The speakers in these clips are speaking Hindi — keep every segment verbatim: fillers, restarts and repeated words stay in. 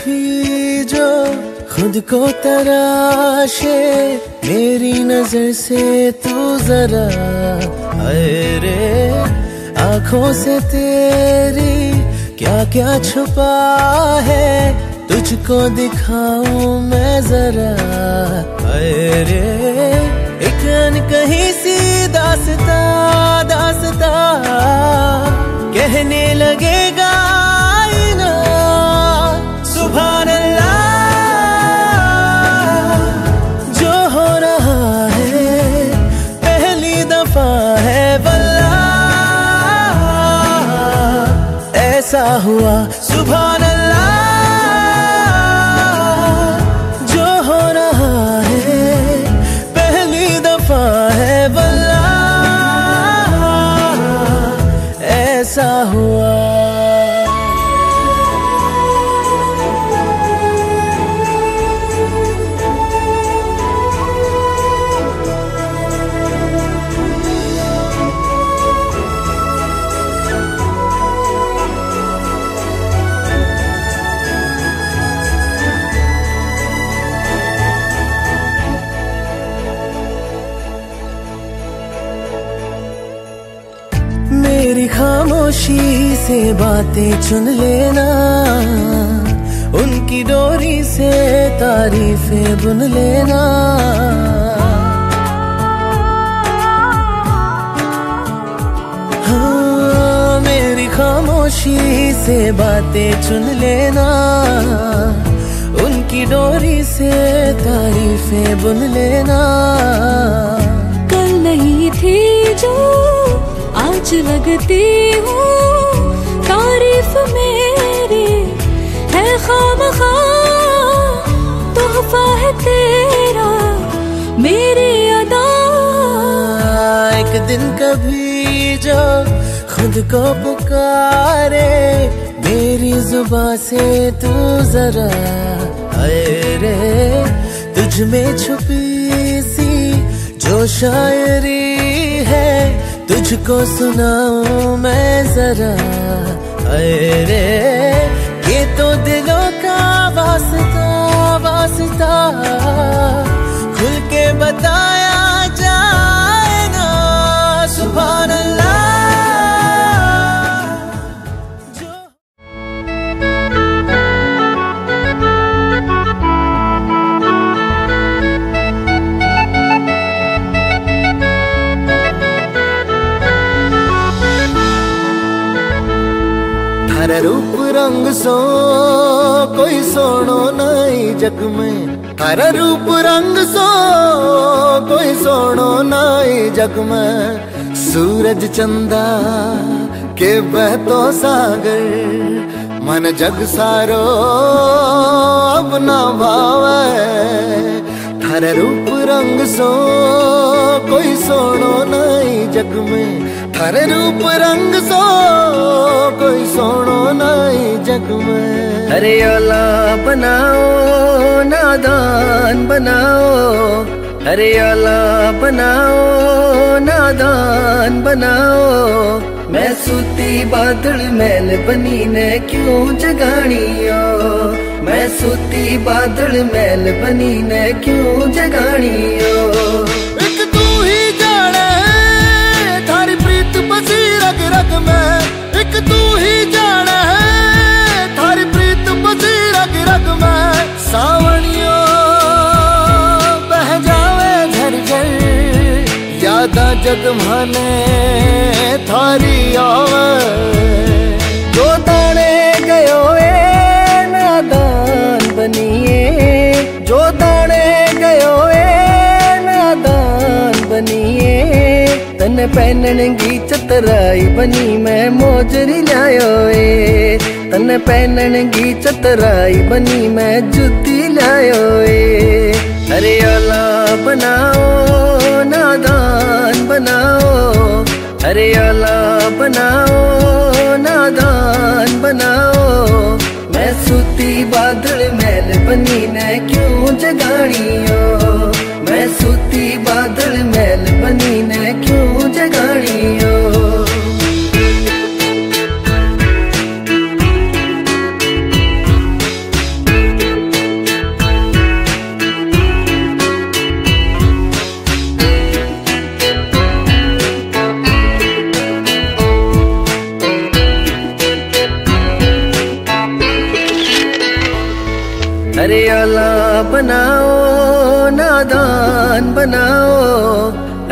कभी जो खुद को तराशे, मेरी नजर से तू जरा अरे आंखों से तेरी क्या क्या छुपा है, तुझको दिखाऊं मैं जरा अरे एक कहीं सी दास्ता दास्ता कहने लगेगा आईना सुभान अल्लाह। जो हो रहा है पहली दफा है वल्लाह, ऐसा हुआ सुभान अल्लाह। जो हो रहा है पहली दफा है वल्लाह, ऐसा हुआ। मेरी खामोशी से बातें चुन लेना, उनकी डोरी से तारीफें बुन लेना। हाँ, मेरी खामोशी से बातें चुन लेना, उनकी डोरी से तारीफें बुन लेना। कल नहीं थी जो आज लगती हूँ, तारीफ मेरी है खामखा, तोहफा है तेरा मेरी अदा। एक दिन कभी जो खुद को पुकारे, मेरी जुबां से तू जरा अरे तुझ में छुपी सी जो शायरी है, तुझको सुनाऊं मैं जरा अरे ये तो दिलों का वास्ता वास्ता, खुल के बताया जाए ना सुभान अल्लाह। थारे रूप रंग सो कोई सोनो नाई जग में, थारे रूप रंग सो कोई सोनो नाई जग में। सूरज चंदा के बहतो सागर, मन जग सारो अपना भावे। थारे रूप रंग सो कोई सोनो नाई जग में, थारे रूप रंग सो कोई सोनो नाई जग में। अरे औला बनाओ नादान बनाओ, अरे औला बनाओ नादान बनाओ। मैं सूती बादल मैल बनी ने क्यों जगानियो, मैं सूती बादल मैल बनी ने क्यों जगानियो। एक तू ही जाने थारी प्रीत बसी रग रग में, एक तू ही जाने थारी प्रीत बसी रग रग में। सावनियों बह जावे झर झर, यादा जग माने थारी आवे। जो दाने गयो ए नादान बनिए, जो दाने गयो ए नादान बनिए। तन पहनगी चतराई बनी मैं मोजरी लायो ए, तन पहनगी चतराई बनी मैं जुती लायो ए। अरे औला बनाओ नादान बनाओ, अरे औला बनाओ नादान बनाओ। मैं सूती बादल मैल बनी ने क्यों जगानियो, मैं सूती बादल मैल बनी ने क्यों जगानियो।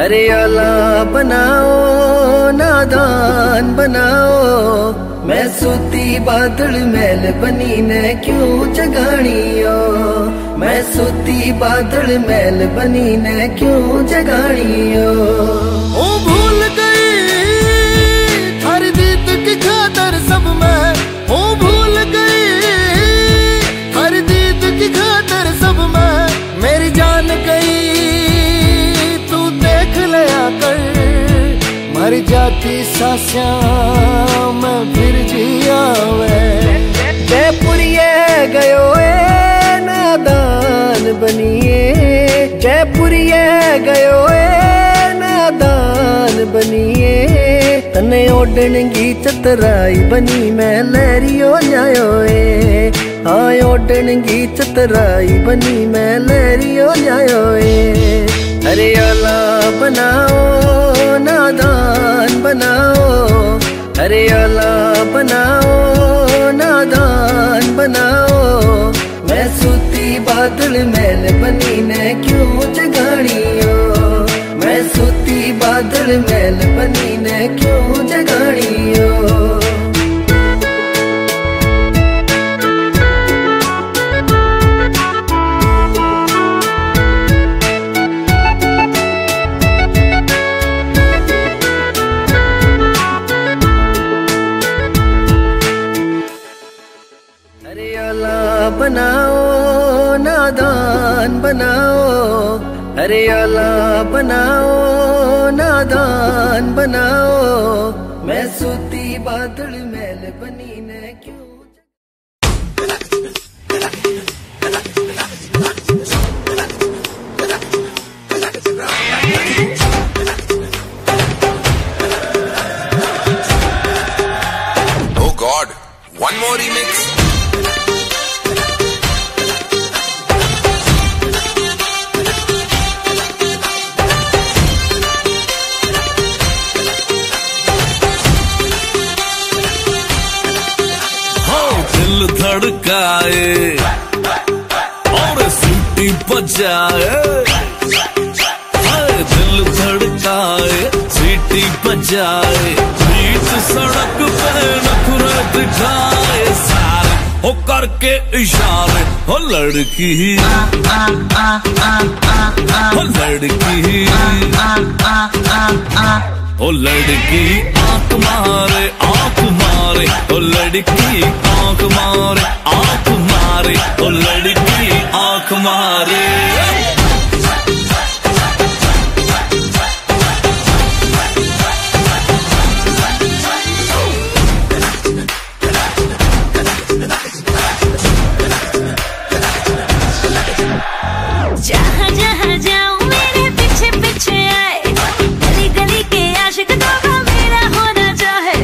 अरे औला बनाओ नादान बनाओ, मैं सूती बादल मैल बनी ने क्यों जगानियो, मैं सूती बादल मैल बनी ने क्यों जगानियो। ओ भूल गई थारी दीद की खातर सब मैं, ओ भूल गई थारी दीद की खातर सब मैं, मेरी जान गई तू देख लिया कर, मर जाती सास्यां मैं फिर जिया वे। जयपुरिये गयो ए नादान बनिए, जयपुरिये गयो ए नादान बनिए, तने ओडनगी चतराई बनी मैं लहरियो जायो ए, हाँ ओडनगी चतराई बनी मैं लहरियो जायो ए। अरे औला बनाओ नादान बनाओ, अरे औला बनाओ नादान बनाओ, मैं सूती बादल मैल बनी ने क्यों जगानियो, मैं सूती बादल मैल बनी ने क्यों जगानियो। अरे औला बनाओ नादान बनाओ, अरे औला बनाओ नादान बनाओ, मैं सूती बादल मैल बनी ने क्यों। Oh God, one more remix. दिल धड़काए और सीटी बजाए, दिल धड़काए सीटी बजाए, बीच सड़क पे नखरे दिखाए सारे हो करके इशारे, हो लड़की हो लड़की ओ लड़की आंख मारे आंख मारे, ओ लड़की आंख मारे आंख मारे, ओ लड़की आंख मारे। जहाँ जहाँ जाऊँ मेरे पीछे पीछे आए, गली गली के आशिक तो मेरा होना चाहे।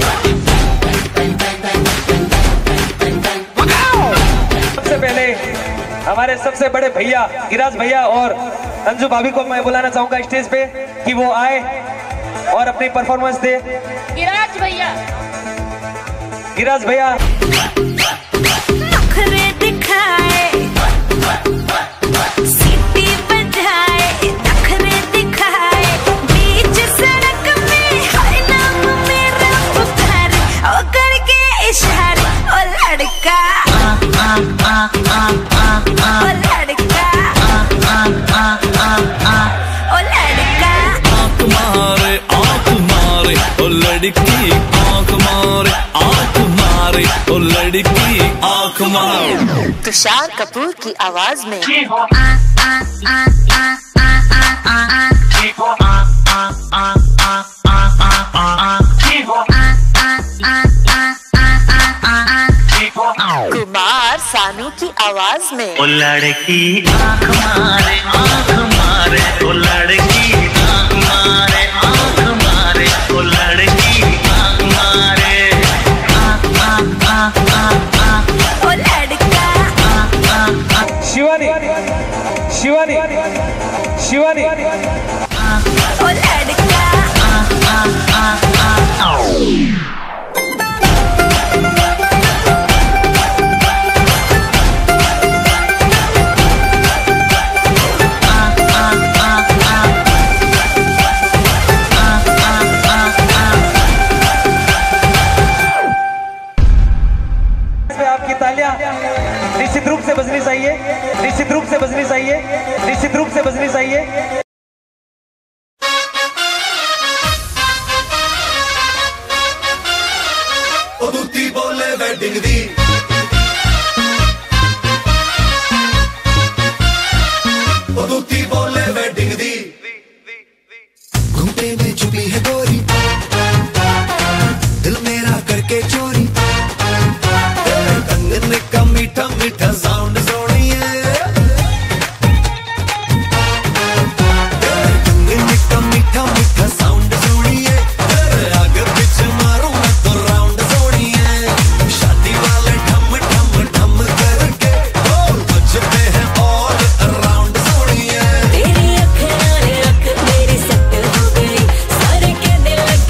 सबसे पहले हमारे सबसे बड़े भैया गिराज भैया और अंजू भाभी को मैं बुलाना चाहूंगा स्टेज पे कि वो आए और अपनी परफॉर्मेंस दे। गिराज भैया, गिराज भैया नखरे दिखाए, सीटी बजाए, नखरे दिखाए, बीच सड़क में हर नाम मेरा पुकारे, ओ करके इशारे, ओ लड़का ओ लड़का ओ लड़का आंख मारे आंख मारे, ओ लड़की आंख मारे आंख मारे, ओ लड़की आंख मारे। तुषार कपूर की आवाज में कुमार सानू की आवाज में ओ लड़की आंख मारे आंख मारे, ओ लड़की आंख मारे आंख मारे, ओ लड़की आंख मारे ओ लड़का। शिवानी शिवानी शिवानी ओ लड़का वेडिंग दी दूती बोले वेडिंग दी घूमते में छुपी है गोरी दिल मेरा करके चोरी कंगन का मीठा मीठा साउंड सोनिए कंगन का मीठा मीठा साउंड सोनिए आगे पीछे मारूं तो राउंड सोनिए शादी वाले ठम ठम ठम करके बजते हैं ऑल अराउंड तेरी अख नारे अख मेरी सट हो गई सारे कहने लगे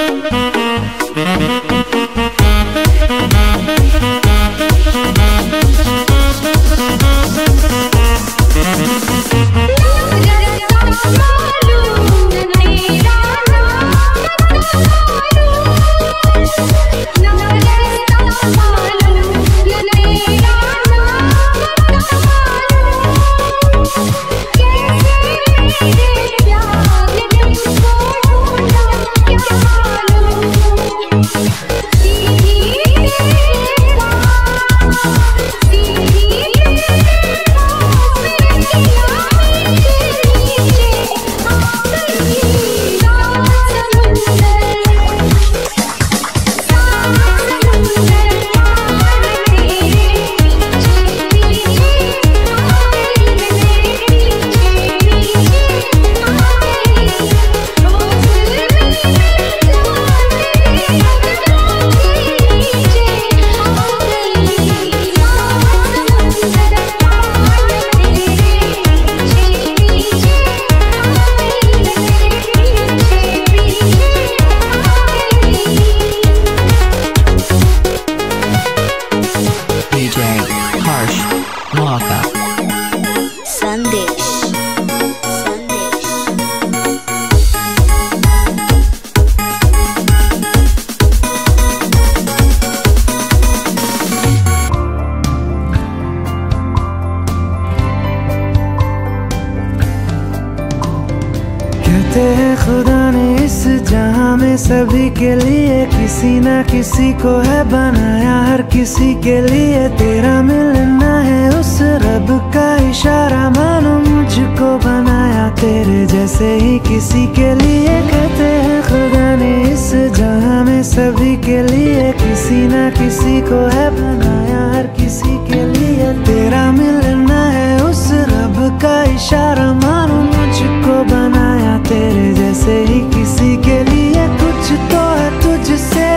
खुदा ने इस जहां में सभी के लिए किसी ना किसी को है बनाया, हर किसी के लिए तेरा मिलना है उस रब का इशारा। मानो मुझको बनाया तेरे जैसे ही किसी के लिए। कहते हैं खुदा ने इस जहां में सभी के लिए किसी ना किसी को है बनाया, हर किसी के लिए तेरा मिलना है उस रब का इशारा। मानो मुझको बनाया तेरे जैसे ही किसी के लिए। कुछ तो है तुझसे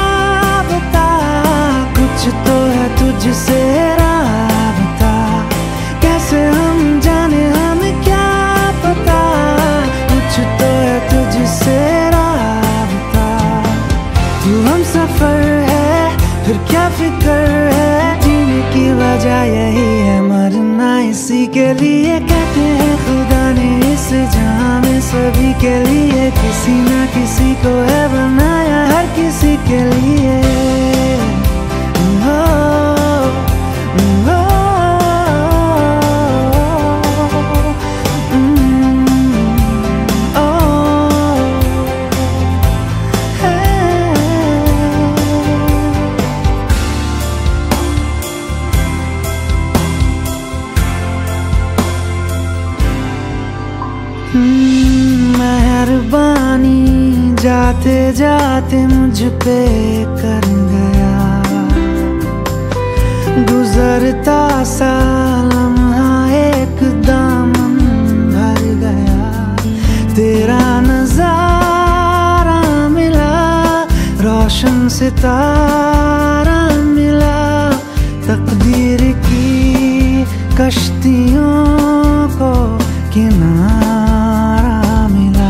राबता, कुछ तो है तुझसे राबता, कैसे हम जाने हमें क्या पता। कुछ तो है तुझसे राबता, तू हम सफर है फिर क्या फिक्र है। जीने की वजह यही है, मरना इसी के लिए। कहते हैं खुदा ने इस जहां में सभी के लिए किसी ना किसी को है बनाया, हर किसी के लिए। ओ, ओ, मेहरबानी जाते जाते मुझ पे कर गया, गुजरता सा लम्हा एक दामन भर गया। तेरा नजारा मिला, रोशन सितारा मिला, तकदीर की कश्तियों को किनारा मिला।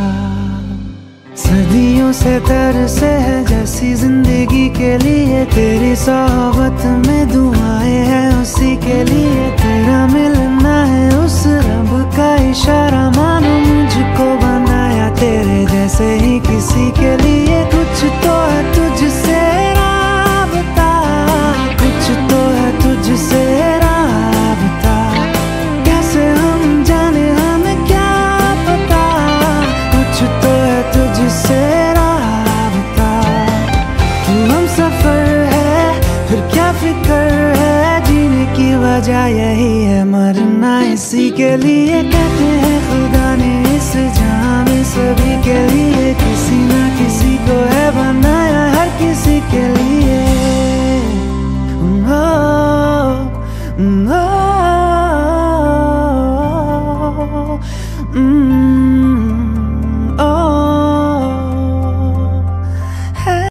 सदियों से तरसे है जैसी जिंदगी के लिए, तेरी सोहबत में दुआएं हैं उसी के लिए। तेरा मिलना है उस रब का इशारा, मानो मुझको बनाया तेरे जैसे ही किसी के लिए। कुछ तो है तुझसे राबता, कुछ तो है तुझसे राबता, कैसे हम जाने हमें क्या पता। कुछ तो है तुझसे राबता, तू हम सफर है फिर क्या फिक्र है। जीने की वजह यही है, मरना इसी के लिए। कहते हैं खुदा ने इस जहां में सभी के लिए किसी ना किसी को है बनाया, हर किसी के लिए। ओ, ओ, Mm, oh, hey.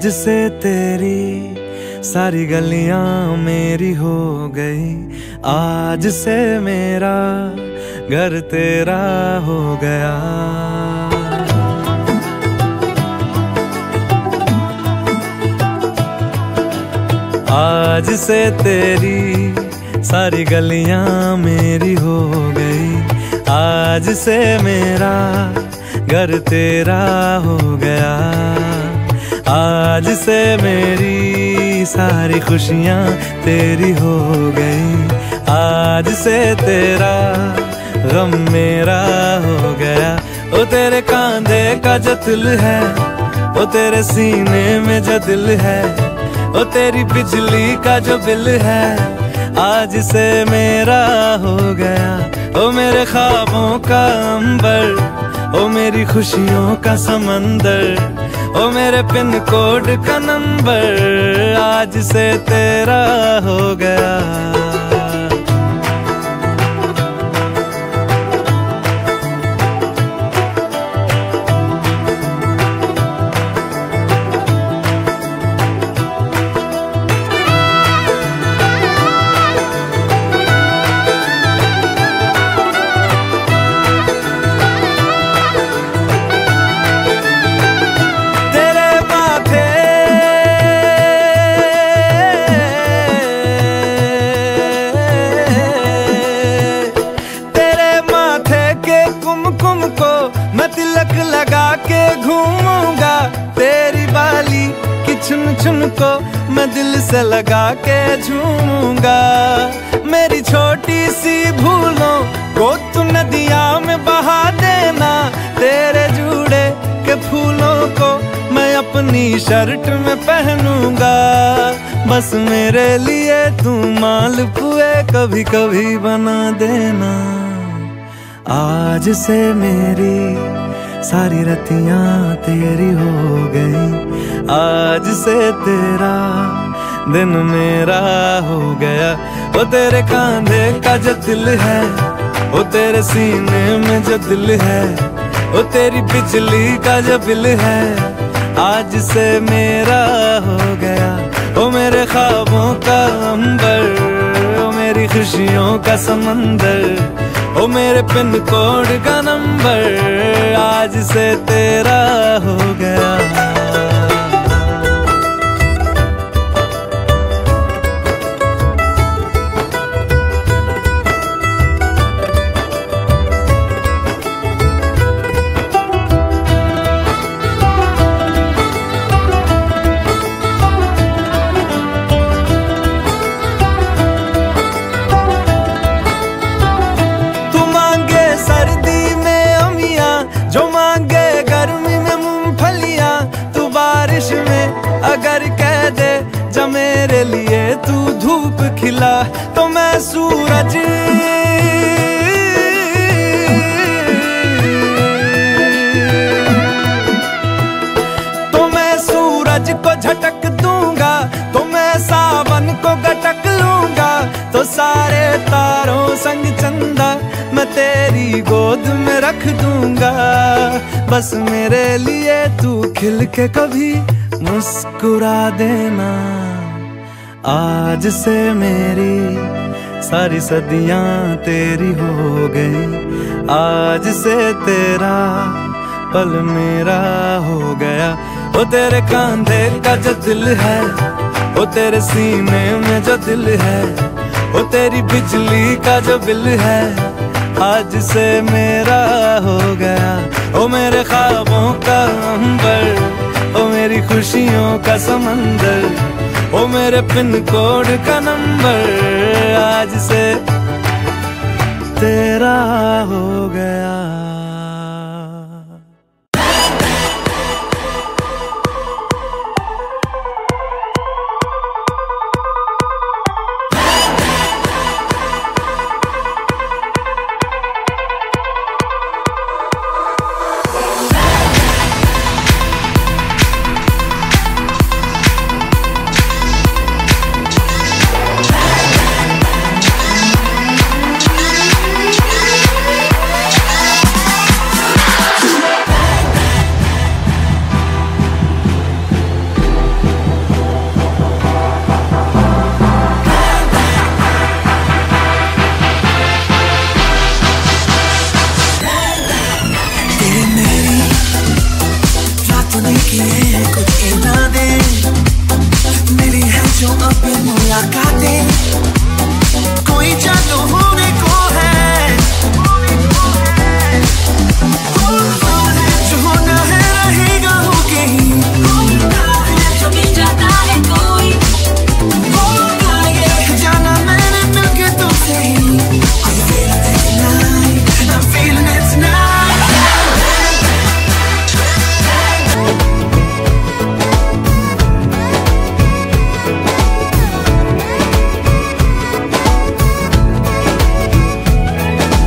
से तेरी सारी गलियां मेरी हो गई, आज से मेरा घर तेरा हो गया। आज से तेरी सारी गलियां मेरी हो गई, आज से मेरा घर तेरा हो गया। आज से मेरी सारी खुशियां तेरी हो गई, आज से तेरा गम मेरा हो गया। ओ तेरे कांधे का जो दिल है, ओ तेरे सीने में जो दिल है, ओ तेरी बिजली का जो बिल है, आज से मेरा हो गया। ओ मेरे ख्वाबों का अंबर, ओ मेरी खुशियों का समंदर, ओ मेरे पिन कोड का नंबर, आज से तेरा हो गया। चुन चुन को मैं दिल से लगा के झूमूंगा। मेरी छोटी सी भूलों को तू नदिया में बहा देना, तेरे जूड़े के फूलों को मैं अपनी शर्ट में पहनूंगा। बस मेरे लिए तू मालपुए कभी कभी बना देना। आज से मेरी सारी रतियां तेरी हो गई, आज से तेरा दिन मेरा हो गया। ओ तेरे कांधे का जो दिल है, ओ तेरे सीने में जो दिल है, ओ तेरी बिजली का जो बिल है, आज से मेरा हो गया। ओ मेरे ख्वाबों का अंबर, ओ मेरी खुशियों का समंदर, ओ मेरे पिन कोड का नंबर, आज से तेरा हो गया। अगर कह दे जा मेरे लिए तू धूप खिला, तो मैं सूरज तो मैं सूरज को झटक दूंगा, तो मैं सावन को गटक लूंगा। तो सारे तारों संग चंदा मैं तेरी गोद में रख दूंगा। बस मेरे लिए तू खिल के कभी मुस्कुरा देना। आज से मेरी सारी सदियां तेरी हो गई, आज से तेरा पल मेरा हो गया। ओ तेरे कांधे का जो दिल है, ओ तेरे सीने में जो दिल है, ओ तेरी बिजली का जो बिल है, आज से मेरा हो गया। ओ मेरे ख्वाबों का अंबर, ओ मेरी खुशियों का समंदर, ओ मेरे पिन कोड का नंबर, आज से तेरा हो गया।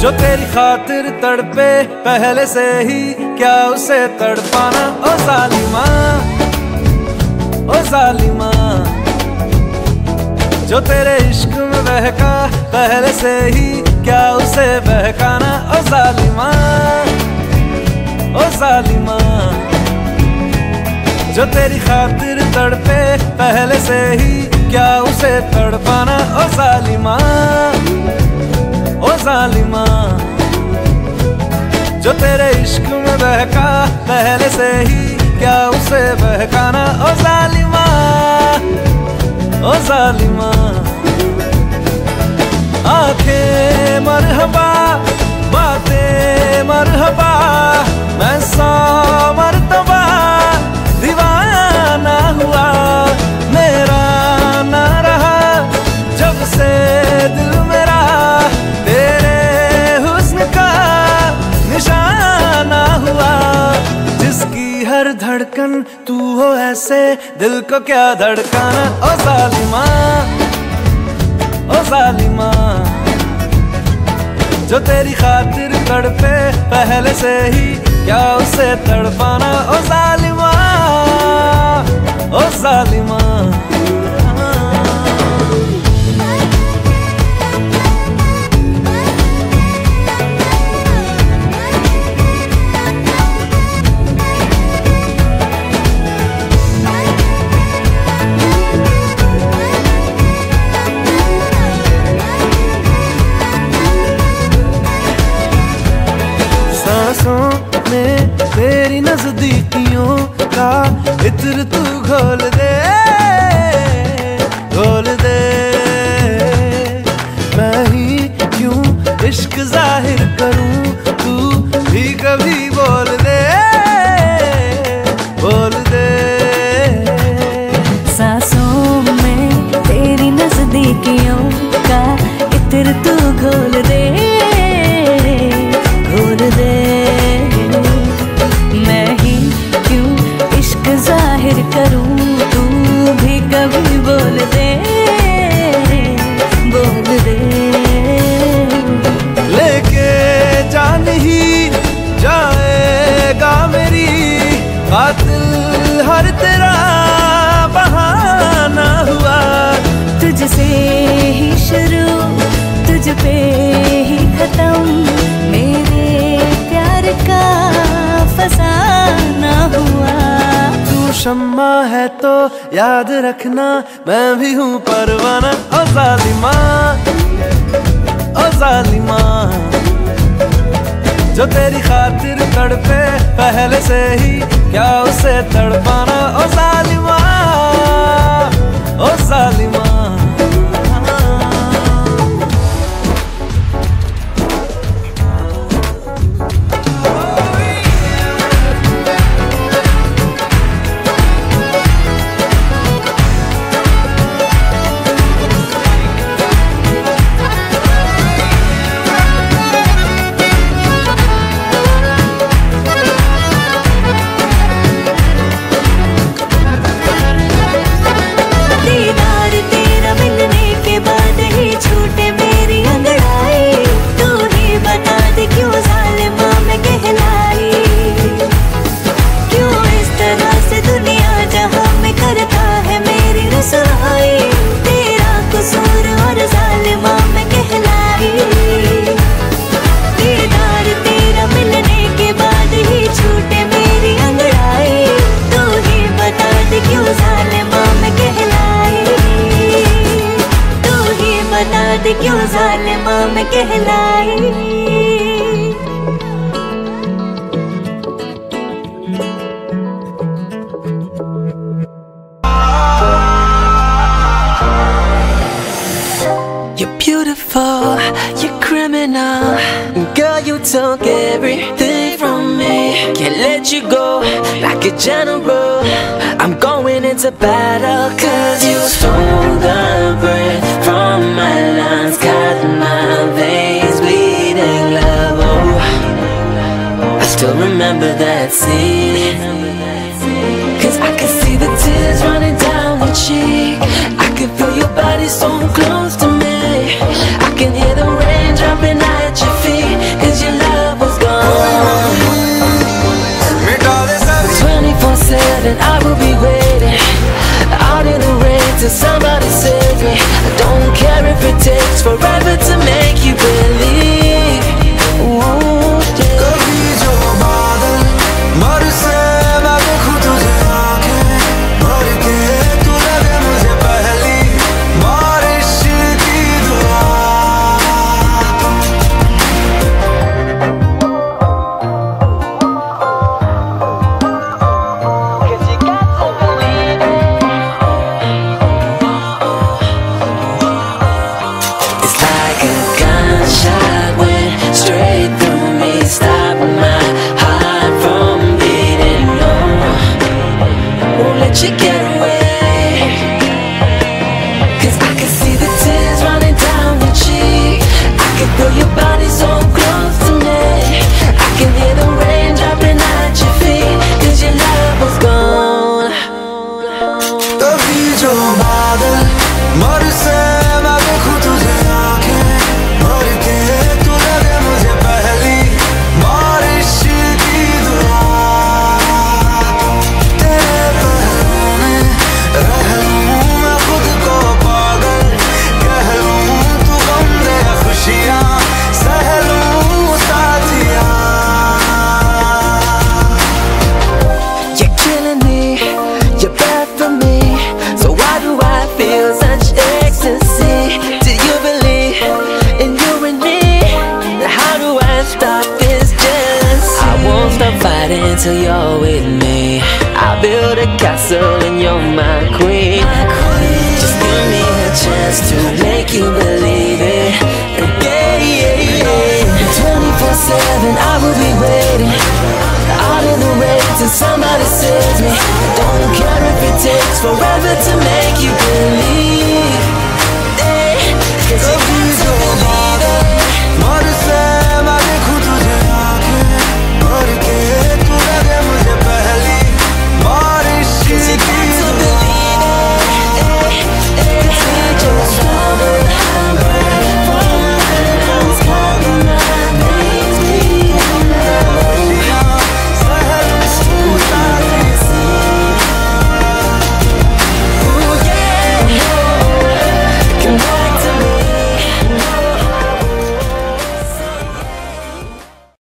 जो तेरी खातिर तड़पे पहले से ही क्या उसे तड़पाना। ओ जालिमा ओ जालिमा, जो तेरे इश्क में बहका पहले से ही क्या उसे बहकाना। ओ जालिमा ओ जालिमा, जो तेरी खातिर तड़पे पहले से ही क्या उसे तड़पाना। ओ जालिमा ओ जालिमा, जो तेरे इश्क में बहका पहले से ही क्या उसे बहकाना। ओ जालिमा ओ जालिमा, आंखें मरहबा बातें मरहबा, मैं सौ मरतबा दीवाना हुआ। मेरा ना रहा जब से दिल मेरा तेरे हुस्न का निशाना हुआ। जिसकी हर धड़कन तू हो ऐसे दिल को क्या धड़काना। ओ जालिमा ओ जालिमा, जो तेरी खातिर तड़पे पहले से ही क्या उसे तड़पाना। ओ जालिमा ओ जालिमा, में तेरी नजदीकियों का इत्र तू घोल दे घोल दे। मैं ही क्यों इश्क जाहिर करूं, तू भी कभी बोल दे बोल दे। सांसों में तेरी नजदीकियों का इत्र तू घोल दे घोल दे। जाहिर करूं, तू भी कभी बोल दे बोल दे। लेके जान ही जाएगा मेरी कातिल हर तेरा बहाना हुआ। तुझसे ही शुरू तुझ पे ही खत्म, मेरे प्यार का फसाना हुआ। शम्मा है तो याद रखना मैं भी हूँ परवाना। ओ जालिमा ओ जालिमा, जो तेरी खातिर तड़पे पहले से ही क्या उसे तड़पाना। ओ जालिमा ओ जालिमा, क्यों जालिमा मैं कहलाई। You're beautiful, you're criminal. Girl, you took everything from me. Can't let you go like a general. I'm going into battle cause you stole the breath from my lungs, cut my veins bleeding love. Oh, I still remember that scene, cause I can see the tears running down your cheek. I can feel your body so close to me. I can hear the rain dropping at your feet. care if it takes forever to make you believe. Ooh, yeah. कभी जो बादल बरसे मैं देखूं तुझे आंखें भर के, तू लगे मुझे पहली बारिश की दुआ. It's like a gunshot went straight through me, stopping my heart from beating. No, won't let you get away. 'Cause I can see the tears running down your cheek. I can feel your body so close to me. I can hear the rain dropping at your feet. 'Cause your love was gone. कभी जो बादल बरसे मैं देखूं तुझे आंखें भर के, तू लगे मुझे पहली बारिश की दुआ. तेरे पहलू में रह लूं मैं खुद को पागल कह लूं, तू गम दे खुशियां सह लूं साथिया. You're killing me, you're bad for me. So why do I feel such ecstasy? Do you believe in you and me? How do I stop this jealousy? I won't stop fighting till you're with me. I'll build a castle and you're my queen. Just give me a chance to make you believe it. Yeah, yeah, yeah. twenty-four seven I will be waiting out in the rain till somebody saves me. Don't care if it takes forever to make you believe.